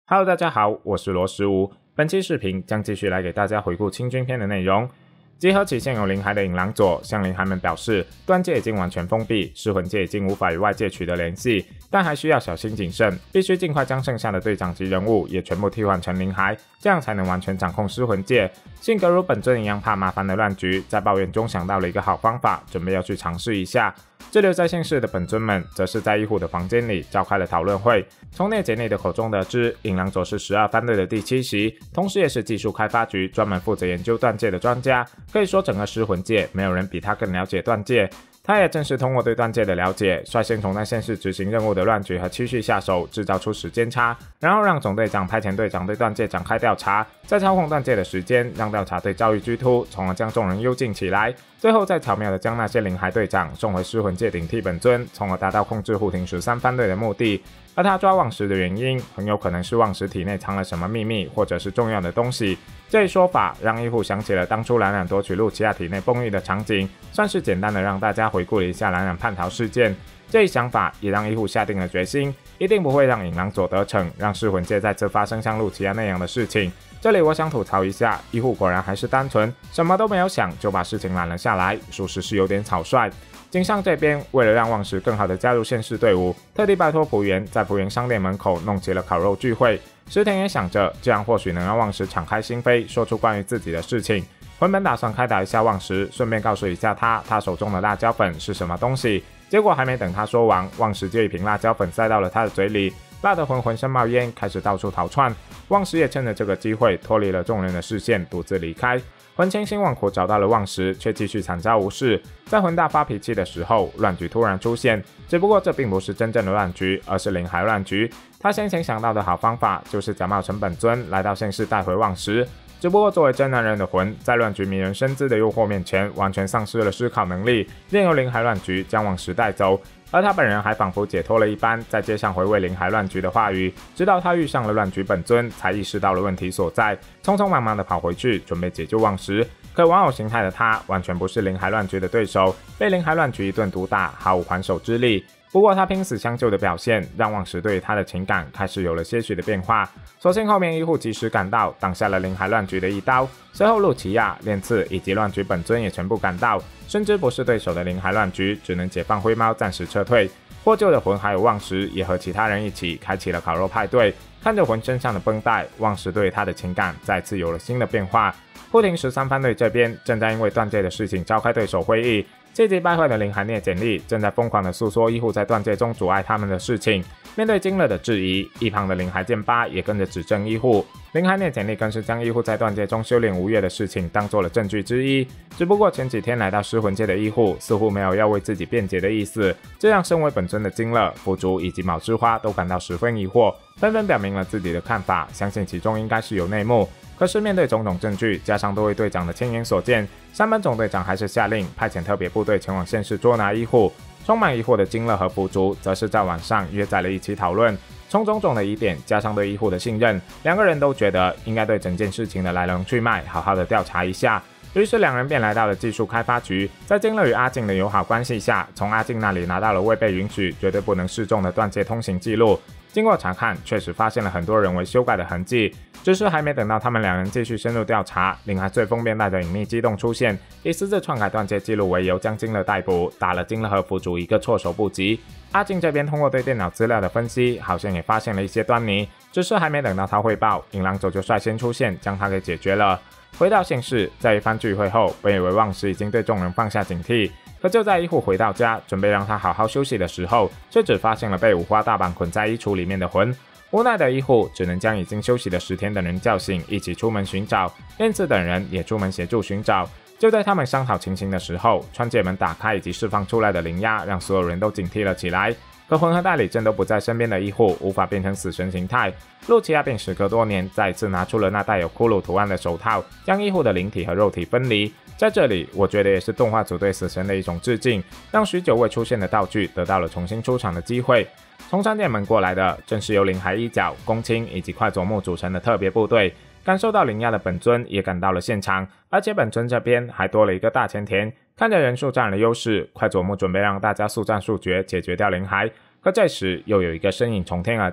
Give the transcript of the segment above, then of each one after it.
Hello， 大家好，我是罗十五。本期视频将继续来给大家回顾清军篇的内容。集合起现有灵骸的引狼佐向灵骸们表示，断界已经完全封闭，尸魂界已经无法与外界取得联系，但还需要小心谨慎，必须尽快将剩下的队长级人物也全部替换成灵骸，这样才能完全掌控尸魂界。性格如本尊一样怕麻烦的乱局，在抱怨中想到了一个好方法，准备要去尝试一下。滞留在现世的本尊们，则是在医护的房间里召开了讨论会。从聂杰内的口中得知，引狼佐是12番队的第7席，同时也是技术开发局专门负责研究断界的专家。可以说，整个尸魂界没有人比他更了解断界。他也正是通过对断界的了解，率先从在现世执行任务的乱局和期序下手，制造出时间差，然后让总队长派遣队长对断界展开调查，再操控断界的时间，让调查队遭遇居突，从而将众人幽禁起来，最后再巧妙地将那些灵骸队长送回尸魂界顶替本尊，从而达到控制护庭13番队的目的。而他抓望石的原因，很有可能是望石体内藏了什么秘密，或者是重要的东西。这一说法让医护想起了当初蓝染夺取露琪亚体内崩玉的场景，算是简单的让大家回顾了一下蓝染叛逃事件。这一想法也让医护下定了决心，一定不会让引狼佐得逞，让尸魂界再次发生像露琪亚那样的事情。这里我想吐槽一下，医护果然还是单纯，什么都没有想就把事情揽了下来，属实是有点草率。井上这边为了让望石更好的加入现世队伍，特地拜托仆员在仆员商店门口弄起了烤肉聚会。石田也想着这样或许能让望石敞开心扉，说出关于自己的事情。原本打算开导一下望石，顺便告诉一下他手中的辣椒粉是什么东西，结果还没等他说完，望石就一瓶辣椒粉塞到了他的嘴里，辣得浑身冒烟，开始到处逃窜。望石也趁着这个机会脱离了众人的视线，独自离开。魂千辛万苦找到了望石，却继续惨遭无视。在魂大发脾气的时候，乱局突然出现，只不过这并不是真正的乱局，而是灵骸乱局。他先前想到的好方法就是假冒成本尊来到现世带回望石，只不过作为真男人的魂，在乱局迷人身姿的诱惑面前，完全丧失了思考能力，任由灵骸乱局将望石带走。而他本人还仿佛解脱了一般，在街上回味灵骸乱局的话语，直到他遇上了乱局本尊，才意识到了问题所在，匆匆忙忙的跑回去准备解救望石。可玩偶形态的他完全不是灵骸乱局的对手，被灵骸乱局一顿毒打，毫无还手之力。不过他拼死相救的表现，让望石对他的情感开始有了些许的变化。所幸后面医护及时赶到，挡下了灵骸乱局的一刀。随后露琪亚、炼次以及乱局本尊也全部赶到，深知不是对手的灵骸乱局，只能解放灰猫暂时撤退。获救的魂还有望石也和其他人一起开启了烤肉派对。看着魂身上的绷带，望石对他的情感再次有了新的变化。护庭13番队这边正在因为断界的事情召开对手会议，阶级败坏的灵骸聂简历正在疯狂的诉说医护在断界中阻碍他们的事情。面对金乐的质疑，一旁的灵骸剑八也跟着指证医护。灵骸聂简历更是将医护在断界中修炼无月的事情当做了证据之一。只不过前几天来到尸魂界的医护似乎没有要为自己辩解的意思，这让身为本尊的金乐、腐竹以及卯之花都感到十分疑惑，纷纷表明了自己的看法，相信其中应该是有内幕。可是面对种种证据，加上多位队长的亲眼所见，山本总队长还是下令派遣特别部队前往现世捉拿医护。充满疑惑的金乐和腐竹则是在晚上约在了一起讨论。从种种的疑点加上对医护的信任，两个人都觉得应该对整件事情的来龙去脉好好的调查一下。于是两人便来到了技术开发局，在金乐与阿静的友好关系下，从阿静那里拿到了未被允许、绝对不能示众的断界通行记录。经过查看，确实发现了很多人为修改的痕迹，只是还没等到他们两人继续深入调查，灵骸醉风便带着隐秘机动出现，以私自篡改断界记录为由将金乐逮捕，打了金乐和腐竹一个措手不及。阿静这边通过对电脑资料的分析，好像也发现了一些端倪，只是还没等到他汇报，引狼佐就率先出现，将他给解决了。回到现世，在一番聚会后，本以为望石已经对众人放下警惕，可就在医护回到家，准备让他好好休息的时候，却只发现了被五花大绑捆在衣橱里面的魂。无奈的医护只能将已经休息了10天的人叫醒，一起出门寻找。炼次等人也出门协助寻找。就在他们商讨情形的时候，穿界门打开以及释放出来的灵压，让所有人都警惕了起来。可魂和代理正都不在身边的医护无法变成死神形态，露琪亚便时隔多年再一次拿出了那带有骷髅图案的手套，将医护的灵体和肉体分离。在这里，我觉得也是动画组对死神的一种致敬，让许久未出现的道具得到了重新出场的机会。从山剑门过来的正是由灵骸一角、宫青以及快佐木组成的特别部队。感受到灵压的本尊也赶到了现场，而且本尊这边还多了一个大前田。看着人数占了优势，快佐木准备让大家速战速决解决掉灵骸，可这时又有一个身影从天而降，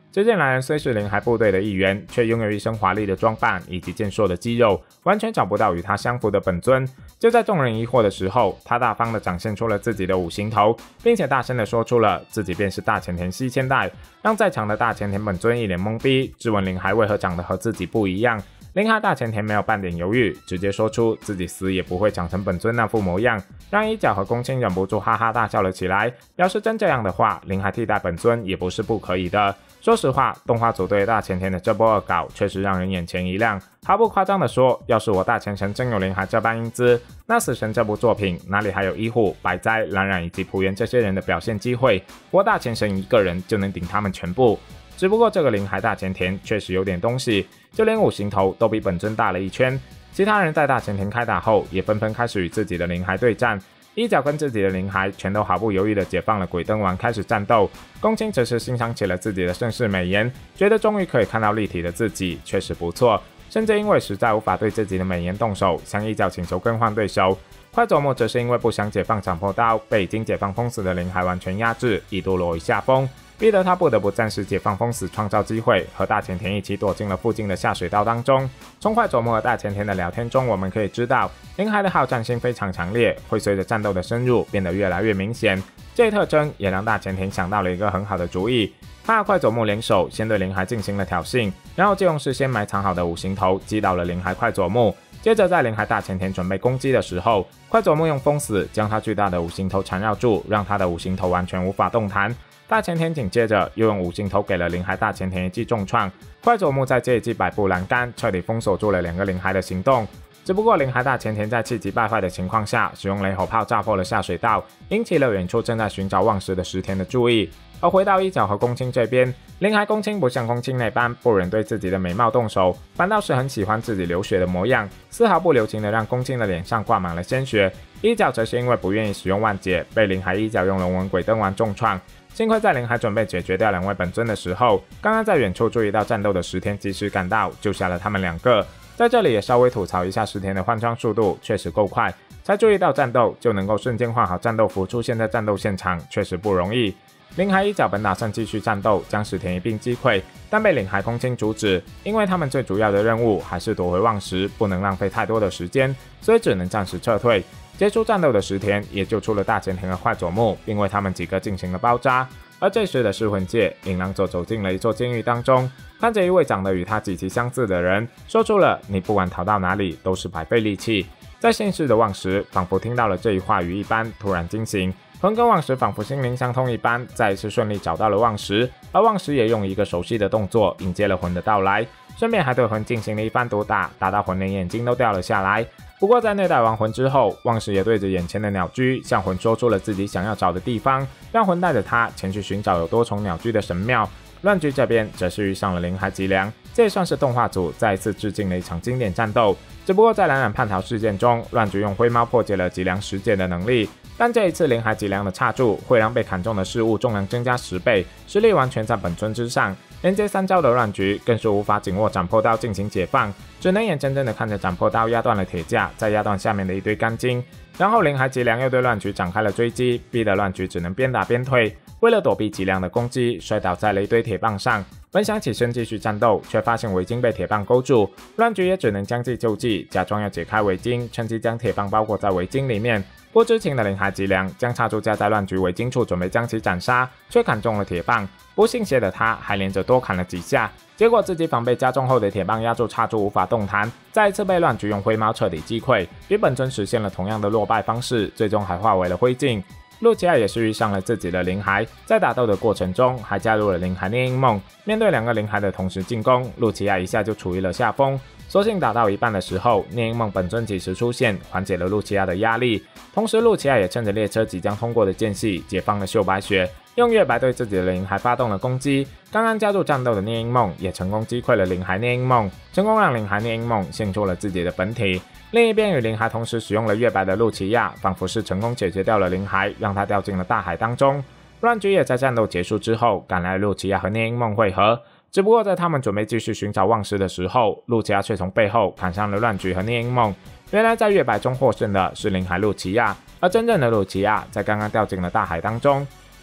这件男人虽是灵海部队的一员，却拥有一身华丽的装扮以及健硕的肌肉，完全找不到与他相符的本尊。就在众人疑惑的时候，他大方地展现出了自己的五行头，并且大声地说出了自己便是大前田西千代，让在场的大前田本尊一脸懵逼，质问灵海为何长得和自己不一样。灵海大前田没有半点犹豫，直接说出自己死也不会长成本尊那副模样，让一角和公卿忍不住哈哈大笑了起来，表示真这样的话，灵海替代本尊也不是不可以的。说实话，动画组对大前田的这波恶搞确实让人眼前一亮。毫不夸张地说，要是我大前神真有灵海这般英姿，那死神这部作品哪里还有医护、白哉、蓝染以及朴元这些人的表现机会？我大前神一个人就能顶他们全部。只不过这个灵海大前田确实有点东西，就连五行头都比本尊大了一圈。其他人在大前田开打后，也纷纷开始与自己的灵海对战。一角跟自己的灵海全都毫不犹豫地解放了鬼灯丸，开始战斗。公卿则是欣赏起了自己的盛世美颜，觉得终于可以看到立体的自己，确实不错。甚至因为实在无法对自己的美颜动手，向一角请求更换对手。快佐木则是因为不想解放斩破刀，被已经解放封死的灵海完全压制，一度落于下风，逼得他不得不暂时解放封死，创造机会，和大前田一起躲进了附近的下水道当中。从快佐木和大前田的聊天中，我们可以知道，灵海的好战心非常强烈，会随着战斗的深入变得越来越明显。这一特征也让大前田想到了一个很好的主意。他和快佐木联手，先对灵海进行了挑衅，然后就用事先埋藏好的五行头击倒了灵海快佐木。接着在灵海大前田准备攻击的时候，快佐木用封死将他巨大的五行头缠绕住，让他的五行头完全无法动弹。大前田紧接着又用五行头给了灵海大前田一记重创，快佐木在这一记摆布栏杆，彻底封锁住了两个灵海的行动。只不过灵海大前田在气急败坏的情况下，使用雷吼炮炸破了下水道，引起了远处正在寻找望石的石田的注意。而回到一角和公卿这边，灵海公卿不像公卿那般不忍对自己的美貌动手，反倒是很喜欢自己流血的模样，丝毫不留情的让公卿的脸上挂满了鲜血。一角则是因为不愿意使用万解，被灵海一角用龙纹鬼灯丸重创。幸亏在灵海准备解决掉两位本尊的时候，刚刚在远处注意到战斗的石田及时赶到，救下了他们两个。在这里也稍微吐槽一下石田的换装速度确实够快，才注意到战斗就能够瞬间换好战斗服出现在战斗现场，确实不容易。灵海一角本打算继续战斗，将石田一并击溃，但被灵海公卿阻止，因为他们最主要的任务还是夺回望石，不能浪费太多的时间，所以只能暂时撤退。结束战斗的石田也救出了大前田和快佐木，并为他们几个进行了包扎。而这时的噬魂界银狼座走进了一座监狱当中，看着一位长得与他极其相似的人，说出了你不管逃到哪里都是白费力气。在现世的望石仿佛听到了这一话语一般，突然惊醒，魂跟望石仿佛心灵相通一般，再一次顺利找到了望石，而望石也用一个熟悉的动作迎接了魂的到来，顺便还对魂进行了一番毒打，打到魂连眼睛都掉了下来。不过在虐待完魂之后，望石也对着眼前的鸟居向魂说出了自己想要找的地方，让魂带着他前去寻找有多重鸟居的神庙。乱局这边则是遇上了灵海吉良，这也算是动画组再一次致敬了一场经典战斗。只不过在蓝染叛逃事件中，乱局用灰猫破解了吉良10解的能力，但这一次灵海吉良的插柱会让被砍中的事物重量增加10倍，实力完全在本尊之上。连接3招的乱局更是无法紧握斩破刀进行解放，只能眼睁睁的看着斩破刀压断了铁架，再压断下面的一堆钢筋。然后灵海吉良又对乱局展开了追击，逼得乱局只能边打边退。为了躲避吉良的攻击，摔倒在了一堆铁棒上。本想起身继续战斗，却发现围巾被铁棒勾住，乱局也只能将计就计，假装要解开围巾，趁机将铁棒包裹在围巾里面。不知情的灵海吉良将插柱架在乱局围巾处，准备将其斩杀，却砍中了铁棒。不信邪的他还连着多砍了几下，结果自己防备加重后的铁棒压住插柱无法动弹，再一次被乱局用灰猫彻底击溃，与本尊实现了同样的落败方式，最终还化为了灰烬。露琪亚也是遇上了自己的灵海，在打斗的过程中还加入了灵海猎鹰梦。面对两个灵海的同时进攻，露琪亚一下就处于了下风。所幸打到一半的时候，猎鹰梦本尊及时出现，缓解了露琪亚的压力。同时，露琪亚也趁着列车即将通过的间隙，解放了秀白雪，用月白对自己的灵海发动了攻击。刚刚加入战斗的猎鹰梦也成功击溃了灵海猎鹰梦，成功让灵海猎鹰梦现出了自己的本体。另一边与灵海同时使用了月白的露琪亚，仿佛是成功解决掉了灵海，让他掉进了大海当中。乱局也在战斗结束之后赶来露琪亚和猎鹰梦会合，只不过在他们准备继续寻找望石的时候，露琪亚却从背后砍伤了乱局和猎鹰梦。原来在月白中获胜的是灵海露琪亚，而真正的露琪亚在刚刚掉进了大海当中。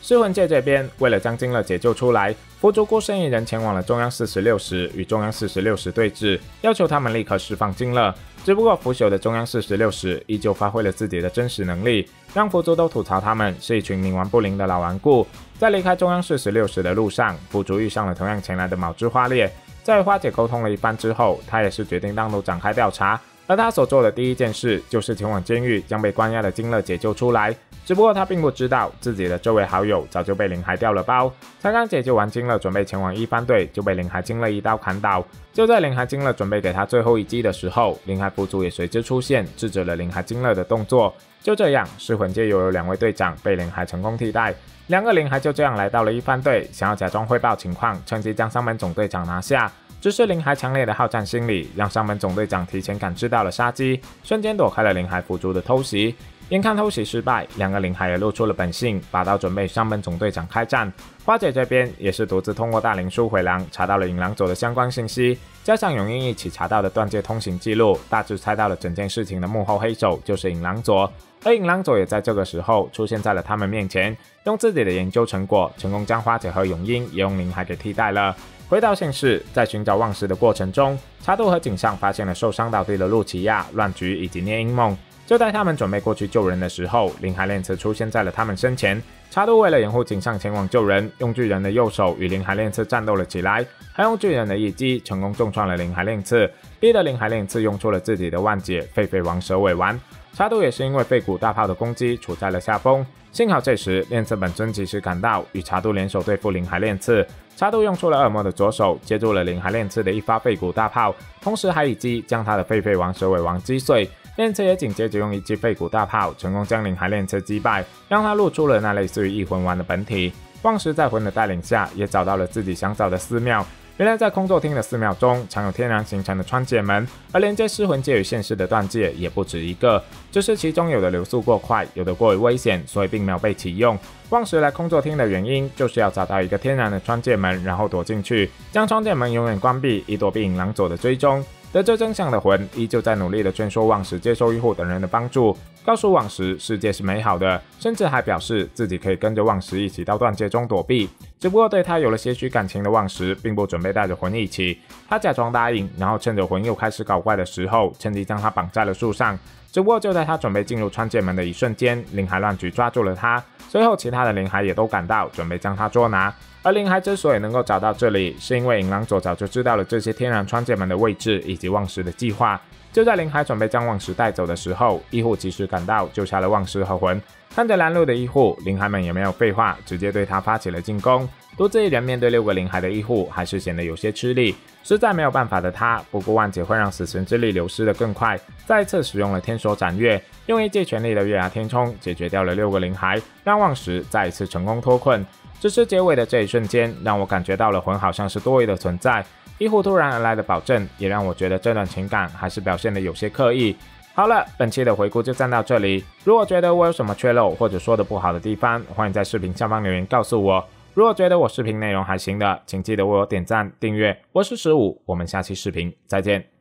尸魂界这边，为了将金乐解救出来，佛祖孤身一人前往了中央46时，与中央46时对峙，要求他们立刻释放金乐。只不过腐朽的中央46时依旧发挥了自己的真实能力，让佛祖都吐槽他们是一群冥顽不灵的老顽固。在离开中央46时的路上，佛祖遇上了同样前来的卯之花烈。在与花姐沟通了一番之后，他也是决定单独展开调查。而他所做的第一件事，就是前往监狱将被关押的金乐解救出来。只不过他并不知道，自己的这位好友早就被灵海掉了包。才刚解救完金乐，准备前往一番队，就被灵海金乐一刀砍倒。就在灵海金乐准备给他最后一击的时候，灵海佛祖也随之出现，制止了灵海金乐的动作。就这样，尸魂界又有2位队长被灵海成功替代。2个灵海就这样来到了一番队，想要假装汇报情况，趁机将上门总队长拿下。只是灵海强烈的好战心理，让上门总队长提前感知到了杀机，瞬间躲开了灵海佛祖的偷袭。眼看偷袭失败，2个灵海也露出了本性，拔刀准备上门总队长开战。花姐这边也是独自通过大灵书回廊查到了引狼佐的相关信息，加上永英一起查到的断界通行记录，大致猜到了整件事情的幕后黑手就是引狼佐。而引狼佐也在这个时候出现在了他们面前，用自己的研究成果成功将花姐和永英也用灵海给替代了。回到现世，在寻找望石的过程中，查度和井上发现了受伤倒地的露琪亚、乱菊以及聂英梦。就在他们准备过去救人的时候，灵海链刺出现在了他们身前。查度为了掩护井上前往救人，用巨人的右手与灵海链刺战斗了起来，还用巨人的一击成功重创了灵海链刺，逼得灵海链刺用出了自己的万解狒狒王蛇尾丸。查度也是因为废骨大炮的攻击处在了下风，幸好这时链刺本尊及时赶到，与查度联手对付灵海链刺。查度用出了恶魔的左手接住了灵海链刺的一发废骨大炮，同时还一击将他的狒狒王蛇尾王击碎。链刺也紧接着用一记废骨大炮成功将灵海链刺击败，让他露出了那类似于异魂丸的本体。望石在魂的带领下也找到了自己想找的寺庙，原来在空座厅的寺庙中藏有天然形成的穿界门，而连接尸魂界与现世的断界也不止一个，只是其中有的流速过快，有的过于危险，所以并没有被启用。望石来空座厅的原因就是要找到一个天然的穿界门，然后躲进去，将穿界门永远关闭，以躲避引狼佐的追踪。得知真相的魂依旧在努力的劝说望石接受医护等人的帮助，告诉望石世界是美好的，甚至还表示自己可以跟着望石一起到断界中躲避。只不过对他有了些许感情的望石并不准备带着魂一起，他假装答应，然后趁着魂又开始搞怪的时候，趁机将他绑在了树上。只不过就在他准备进入穿界门的一瞬间，灵海乱局抓住了他，随后其他的灵海也都赶到，准备将他捉拿。而灵海之所以能够找到这里，是因为引狼佐早就知道了这些天然穿界门的位置以及望石的计划。就在灵海准备将望石带走的时候，医护及时赶到，救下了望石和魂。看着拦路的医护，灵海们也没有废话，直接对他发起了进攻。独自一人面对6个灵海的医护，还是显得有些吃力。实在没有办法的他，不顾万劫会让死神之力流失的更快，再一次使用了天手斩月，用一记全力的月牙天冲解决掉了6个灵海，让望石再一次成功脱困。只是结尾的这一瞬间，让我感觉到了魂好像是多余的存在。医护突然而来的保证，也让我觉得这段情感还是表现得有些刻意。好了，本期的回顾就站到这里。如果觉得我有什么缺漏或者说的不好的地方，欢迎在视频下方留言告诉我。如果觉得我视频内容还行的，请记得为我点赞、订阅。我是15，我们下期视频再见。